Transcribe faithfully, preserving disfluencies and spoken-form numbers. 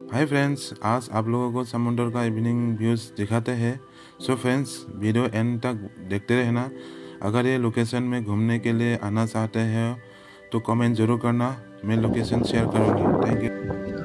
Hi friends, आज आप लोगों को समुद्र का इवनिंग व्यूज़ दिखाते हैं। सो फ्रेंड्स, वीडियो एंड तक देखते रहना। अगर ये लोकेशन में घूमने के लिए आना चाहते हैं तो कमेंट ज़रूर करना, मैं लोकेशन शेयर करूँगी। Thank you.